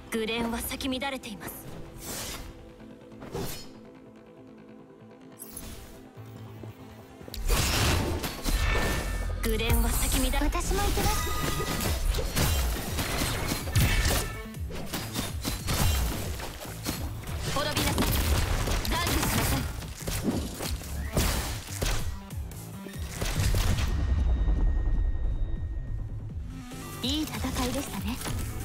グレンは咲き乱れています。グレンは咲き乱れ、 私も行きます。 滅びなさい。断御しなさい。 いい戦いでしたね。